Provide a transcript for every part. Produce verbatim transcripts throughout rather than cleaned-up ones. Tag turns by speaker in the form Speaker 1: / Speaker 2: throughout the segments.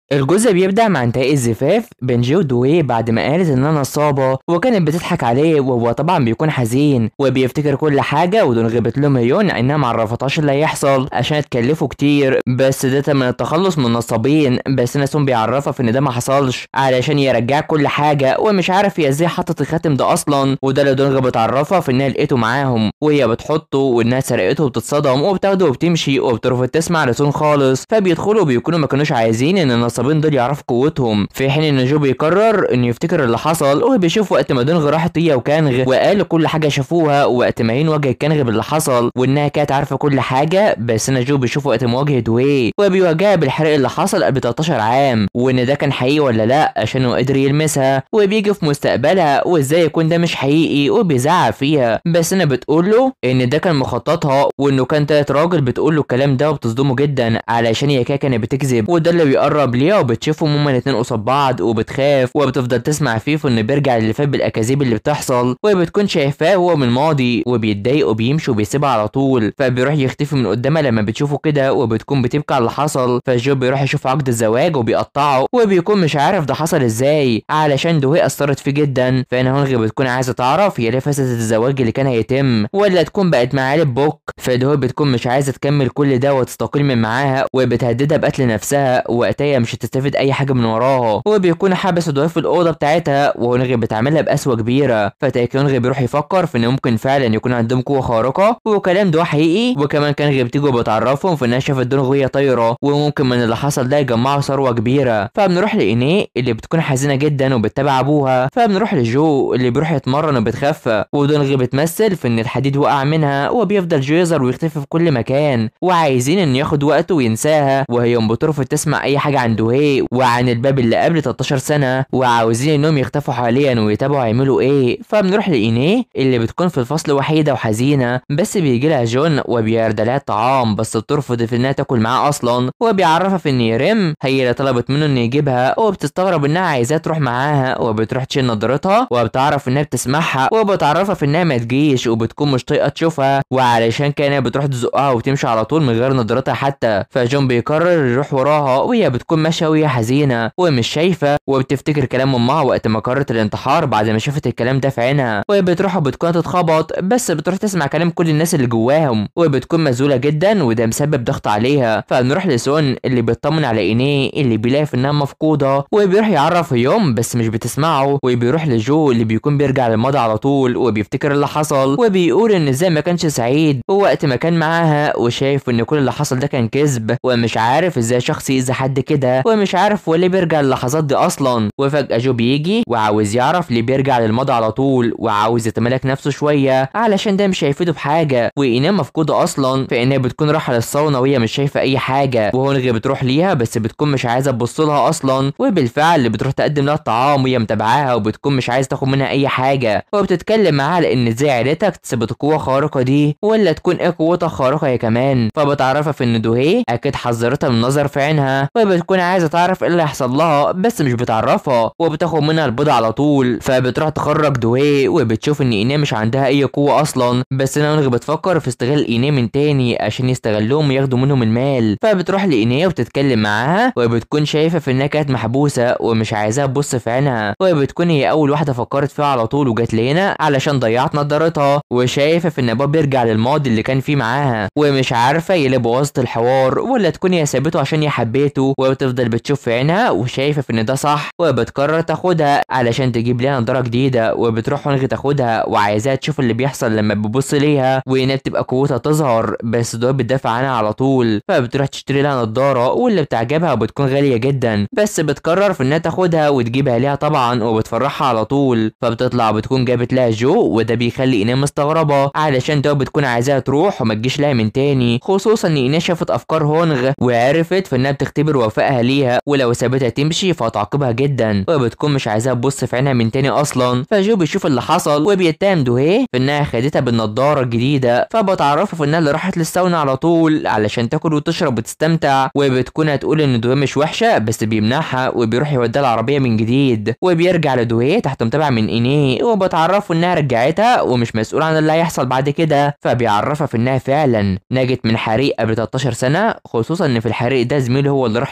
Speaker 1: الجزء بيبدأ مع انتهاء الزفاف بين جو ودوي بعد ما قالت انها نصابة وكانت بتضحك عليه، وهو طبعا بيكون حزين وبيفتكر كل حاجة، ودون غيبت لهم هيون انها معرفتهاش اللي هيحصل عشان اتكلفوا كتير، بس ده من التخلص من النصابين. بس ناسون بيعرفها في ان ده ما حصلش علشان يرجع كل حاجة، ومش عارف هي ازاي حطت الخاتم ده اصلا، وده اللي دون غيبت عرفها في انها لقيته معاهم وهي بتحطه، وانها سرقته وبتتصدم وبتاخده وبتمشي وبترفض تسمع ناسون خالص. فبيدخلوا وبيكونوا ما كانوش عايزين ان النصابين دول يعرفوا قوتهم، في حين ان جو بيقرر انه يفتكر اللي حصل، وبيشوف وقت ما دونغ راحت هي وكانغ وقالوا كل حاجه شافوها، وقت ما هين واجه كانغ باللي حصل وانها كانت عارفه كل حاجه. بس انا جو بيشوف وقت ما واجه دوي وبيواجهها بالحرق اللي حصل قبل تلتاشر عام، وان ده كان حقيقي ولا لا عشان هو قدر يلمسها، وبيجي في مستقبلها وازاي يكون ده مش حقيقي وبيزعق فيها. بس انا بتقول له ان ده كان مخططها، وانه كان تلات راجل بتقول له الكلام ده وبتصدمه جدا علشان هي كانت بتكذب، وده اللي بيقرب ليها وبتشوفهم هما الاتنين قصاد بعض وبتخاف وبتفضل تسمع فيه انه بيرجع للي فات بالاكاذيب اللي بتحصل، وبتكون شايفاه هو من الماضي وبيتضايق وبيمشي وبيسيبها على طول. فبيروح يختفي من قدامها لما بتشوفه كده، وبتكون بتبكي على اللي حصل. فجو بيروح يشوف عقد الزواج وبيقطعه، وبيكون مش عارف ده حصل ازاي علشان دوهي اثرت فيه جدا. فانا هونغ بتكون عايزه تعرف هي ليه فسدت الزواج اللي كان هيتم، ولا تكون بقت مع عيلة بوك. فدوهي بتكون مش عايزه تكمل كل ده وتستقيل من معاها، وبتهددها بقتل نفسها، وقتها مش هتستفيد اي حاجه من وراها. وبيكون حابس دوهي في الاوضه بتاعتها، وهونغ بتعملها بقسوه كبيره. فتاكيونغ بيروح يفكر في ان ممكن فعلا يكون عندهم قوه خارقه، وكلام ده حقيقي. وكمان كانغ بتيجي بتعرفهم في انها شافت دونغ وهي طايره، وممكن من اللي حصل ده يجمعوا ثروه كبيره. فبنروح لاينيه اللي بتكون حزينه جدا وبتتابع ابوها. فبنروح لجو اللي بيروح يتمرن وبتخفى، ودونغ بتمثل في ان الحديد وقع منها، وبيفضل جو يظهر ويختفي في كل مكان، وعايزين انه ياخد وقته وينساها. وهي بترفض تسمع اي حاجه عن دوهي وعن الباب اللي قبل تلتاشر سنه، وعاوزين انهم يختفوا حاليا ويتابعوا هيعملوا ايه. فبنروح لاينيه اللي بتكون في الفصل وحيده وحزينه، بس بيجي لها جون وبيعرض لها الطعام، بس بترفض في انها تاكل معاه اصلا، وبيعرفها في ان يرم هي اللي طلبت منه انه يجيبها، وبتستغرب انها عايزاه تروح معاها، وبتروح تشيل نضارتها وبتعرف انها بتسمعها، وبتعرفها في انها ما تجيش، وبتكون مش طايقه تشوفها، وعلشان كده بتروح تزقها وتمشي على طول من غير نضارتها حتى. فجون بيقرر يروح وراها، وهي بتكون ماشيه وهي حزينه ومش شايفه، وبتفتكر كلام امها وقت ما قررت الانتحار بعد ما شافت الكلام ده في عينها. وهي بتروح وبتكون تتخبط، بس بتروح تسمع كلام كل الناس اللي جواهم، وبتكون مذهوله جدا وده مسبب ضغط عليها. فبنروح لسون اللي بيطمن على اينيه اللي بيلاقي في انها مفقوده، وبيروح يعرف يوم بس مش بتسمعه. وبيروح لجو اللي بيكون بيرجع للماضي على طول وبيفتكر اللي حصل، وبيقول ان ازاي ما كانش سعيد وقت ما كان معاها، وشايف ان كل اللي حصل ده كان كذب، ومش عارف ازاي شخص يأذي حد كده، ومش عارف هو ليه بيرجع للحظات دي اصلا. وفجأة جو بيجي وعاوز يعرف ليه بيرجع للماضي على طول، وعاوز يتملك نفسه شويه علشان ده مش هيفيده بحاجه، وايناه مفقوده اصلا. فايناه بتكون رايحه للصاونه وهي مش شايفه اي حاجه، وهونغ بتروح ليها بس بتكون مش عايزه تبص لها اصلا، وبالفعل بتروح تقدم لها الطعام وهي متابعاها، وبتكون مش عايزه تاخد منها اي حاجه، وبتتكلم معاها على ان ازاي عيلتك تثبت قوه خارقه دي، ولا تكون ايه قوتها خارقه هي كمان. فبتعرفها في ان دوهي اكيد حذرتها من النظر في عينها، وبتكون عايزه تعرف ايه اللي هيحصل لها بس مش بتعرفها، وبتاخد منها البيضه على طول. فبتروح تخرج دوهي وبتشوف ان ايناه مش عندها اي قوه اصلا، بس هونغ بتفكر في استغلال ايناه من تاني عشان يستغلوهم وياخدوا منهم المال. فبتروح لايناه وبتتكلم معاها، وبتكون شايفه في انها كانت محبوسه ومش عايزاها تبص في عينها، وبتكون هي اول واحده فكرت فيها على طول وجت لهنا علشان ضيعت نضارتها، وشايفه في ان باب بيرجع للماضي اللي كان فيه معاها، ومش عارفه هي اللي بوظت الحوار ولا تكون هي سابته عشان هي حبيته. وبتفضل بتشوف في عينها وشايفه في ان ده صح، وبتقرر تاخدها علشان تجيب لها نضاره جديده. وبتروح هونغ تاخدها وعايزاها تشوف اللي بيحصل لما بتبص ليها، وهنا بتبقى قوتها تظهر، بس دول بتدافع عنها على طول. فبتروح تشتري لها نضاره واللي بتعجبها وبتكون غاليه جدا، بس بتقرر في انها تاخدها وتجيبها ليها طبعا، وبتفرحها على طول. فبتطلع بتكون جابت لها جو، وده بيخلي ايناه مستغربه علشان ده بتكون عايزاها تروح وما تجيش لها من تاني، خصوصا ان ايناه شافت افكار هونغ وعرفت في انها بتختبر وفائها ليها، ولو سابتها تمشي فهتعاقبها جدا، وبتكون مش عايزاها تبص في عينها من تاني اصلا. فجو بيشوف اللي حصل وبيتهم دوهي في انها خدتها بالنضاره الجديده، فبتعرفه في انها اللي راحت للساونا على طول علشان تاكل وتشرب وتستمتع، وبتكون هتقول ان دوهي مش وحشه بس بيمنعها، وبيروح يوديها العربيه من جديد. وبيرجع لدوهي تحت متابعه من اينيه، وبتعرفه انها رجعتها ومش مسؤول عن اللي هيحصل بعد كده. فبيعرفها في انها فعلا نجت من حريق قبل تلتاشر سنه، خصوصا ان في الحريق ده زميله هو اللي راح لهناك.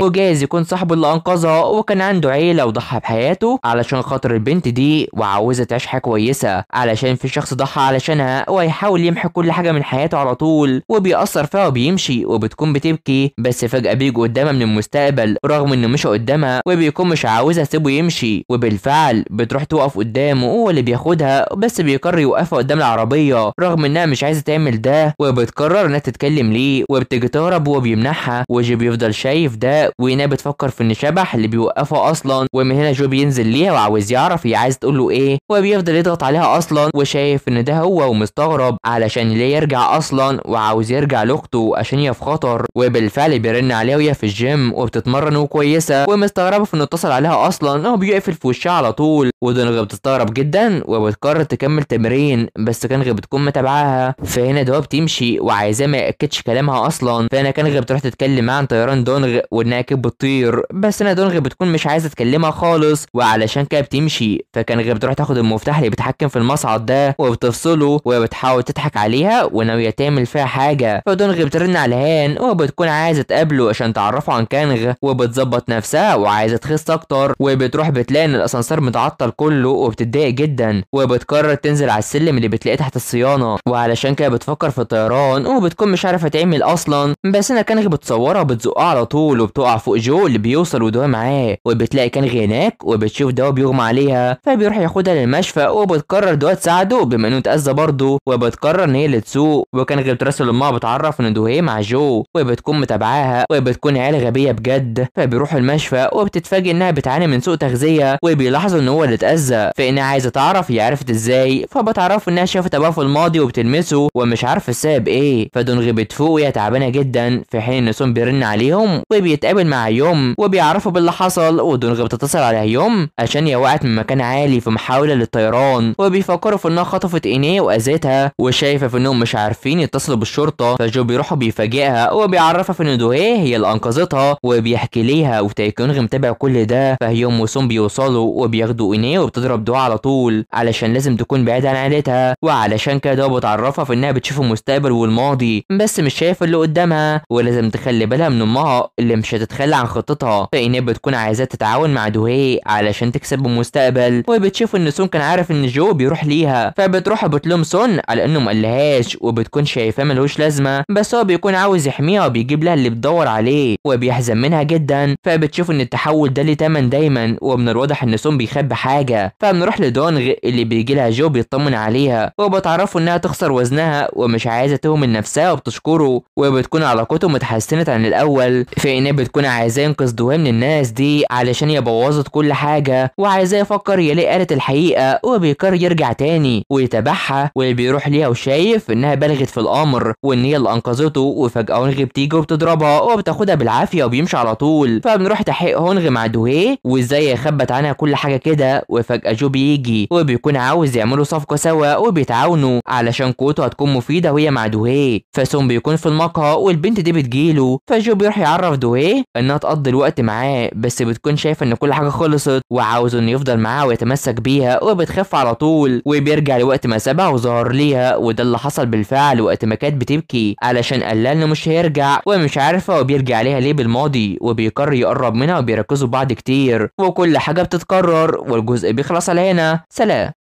Speaker 1: وجايز يكون صاحبه اللي انقذها وكان عنده عيله وضحى بحياته علشان خاطر البنت دي وعاوزه تعيش حياه كويسه، علشان في شخص ضحى علشانها وهيحاول يمحي كل حاجه من حياته على طول وبيأثر فيها وبيمشي وبتكون بتبكي، بس فجاه بيجي قدامها من المستقبل رغم انه مش قدامها وبيكون مش عاوزها تسيبه يمشي، وبالفعل بتروح توقف قدامه وهو اللي بياخدها بس بيقرر يوقفها قدام العربيه رغم انها مش عايزه تعمل ده، وبتقرر انها تتكلم ليه وبتيجي تهرب وهو بيمنعها، وجي بيفضل شايف ده وهنا بتفكر في ان شبح اللي بيوقفها اصلا، ومن هنا جو بينزل ليها وعاوز يعرف هي عايزه تقول له ايه، وبيفضل يضغط عليها اصلا وشايف ان ده هو ومستغرب علشان ليه يرجع اصلا وعاوز يرجع لاخته عشان هي في خطر، وبالفعل بيرن عليها وهي في الجيم وبتتمرن وكويسه ومستغربه في انه اتصل عليها اصلا هو بيقفل في وشها على طول، ودونغ بتستغرب جدا وبتقرر تكمل تمرين بس كانغ بتكون متابعاها، فهنا دوا بتمشي وعايزاه ما ياكدش كلامها اصلا، فهنا كانغ بتروح تتكلم معاه عن طيران دونغ وانها اكيد بتطير، بس هنا دونغ بتكون مش عايزه تكلمها خالص وعلشان كده بتمشي، فكانغ بتروح تاخد المفتاح اللي بيتحكم في المصعد ده وبتفصله وبتحاول تضحك عليها وناويه تعمل فيها حاجه، فدونغ بترن على هان وبتكون عايزه تقابله عشان تعرفه عن كانغ وبتظبط نفسها وعايزه تخس اكتر، وبتروح بتلاقي ان الاسانسير متعطل كله وبتتضايق جدا وبتقرر تنزل على السلم اللي بتلاقيه تحت الصيانه، وعلشان كده بتفكر في الطيران وبتكون مش عارفه تعمل اصلا، بس انا كانغ بتصورها وبتزقها على طول وبتقع فوق جو اللي بيوصل ودوا معاه، وبتلاقي كانغ هناك وبتشوف دوا بيغمى عليها فبيروح ياخدها للمشفى وبتقرر دوا تساعده بما انه اتاذى برضه، وبتقرر ان هي اللي تسوق، وكانغ بتراسل امها بتعرف ان دوهيه مع جو وبتكون متابعاها وبتكون عيال غبيه بجد، فبيروحوا المشفى وبتتفاجئ انها بتعاني من سوء تغذيه وبيلاحظوا ان هو اللي اتاذى، فانها عايزه تعرف هي عرفت ازاي، فبتعرفوا انها شافت ابوها في الماضي وبتلمسه ومش عارفه السبب ايه، فدونغ بتفوق وهي تعبانه جدا في حين ان سون بيرن عليهم وبيتقابل مع يوم وبيعرفوا باللي حصل، ودونغ بتتصل على يوم عشان هي وقعت من مكان عالي في محاوله للطيران، وبيفكروا في انها خطفت اينيه واذتها وشايفه في انهم مش عارفين يتصلوا بالشرطه، فجو بيروحوا بيفاجئها وبيعرفها في ان دوهيه هي اللي انقذتها وبيحكي ليها، وتايكونغ متابع كل ده، فهيوم وسون بيوصلوا وبياخدوا اينيه وبتضرب دوا على طول علشان لازم تكون بعيده عن عيلتها، وعلشان كده بتعرفها في انها بتشوف المستقبل والماضي بس مش شايفه اللي قدامها، ولازم تخلي بالها من امها اللي مش هتتخلى عن خطتها، فاينيه بتكون عايزاه تتعاون مع دوهيه علشان تكسب المستقبل، وبتشوف ان سون كان عارف ان جو بيروح ليها، فبتروح بتلوم سون على انه مقالهاش وبتكون شايفاه ملوش لازمه، بس هو بيكون عاوز يحميها وبيجيب لها اللي بتدور عليه وبيحزن منها جدا، فبتشوف ان التحول ده ليه تمن دايما، ومن الواضح ان سون بيخبي حاجه، فبنروح لدونغ اللي بيجي لها جو بيطمن عليها وبتعرفوا انها تخسر وزنها ومش عايزه تهمل نفسها وبتشكره، وبتكون علاقتهم اتحسنت عن الاول، فإنها بتكون عايزاه ينقذ دوهيه من الناس دي علشان هي بوظت كل حاجه وعايزاه يفكر هي ليه قالت الحقيقه، وبيقرر يرجع تاني ويتابعها وبيروح ليها وشايف انها بلغت في الامر وان هي اللي انقذته، وفجاه هونغ بتيجي وبتضربها وبتاخدها بالعافيه وبيمشي على طول، فبنروح تحقيق هونغ مع دوهيه وازاي يخبت عنها كل حاجه كده، وفجاه جو بيجي وبيكون عاوز يعملوا صفقه سوا وبيتعاونوا علشان قوته هتكون مفيده وهي مع دوهيه، فسون بيكون في المقهى والبنت دي بتجيله، فجو بيروح يعرف دوهيه انها تقضي الوقت معاه بس بتكون شايفه ان كل حاجه خلصت وعاوز انه يفضل معاها ويتمسك بيها، وبتخف على طول وبيرجع لوقت ما سابها وظهر ليها، وده اللي حصل بالفعل وقت ما كانت بتبكي علشان قال لها انه مش هيرجع ومش عارفه وبيرجع عليها ليه بالماضي، وبيقرر يقرب منها وبيركزوا بعض كتير وكل حاجه بتتكرر والجزء بيخلص على هنا. سلام.